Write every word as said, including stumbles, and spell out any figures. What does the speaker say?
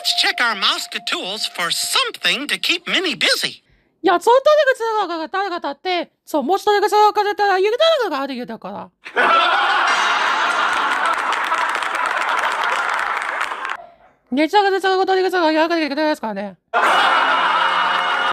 Let's check our Mouseketools for something to keep Minnie busy. 야, 저 떠내가 지나가가 따라가다って、そう、もし떠내가 지나가다ったら、ゆげたらがあるよだから。寝ちゃが寝ちゃが떠내가 지나가やがれが出ないですからね。